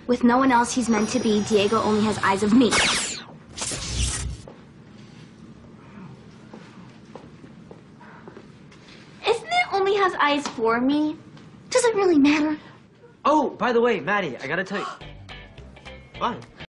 With no one else he's meant to be, Diego only has eyes of me. Isn't it only has eyes for me? Does it really matter? Oh, by the way, Maddie, I gotta tell you. Fine.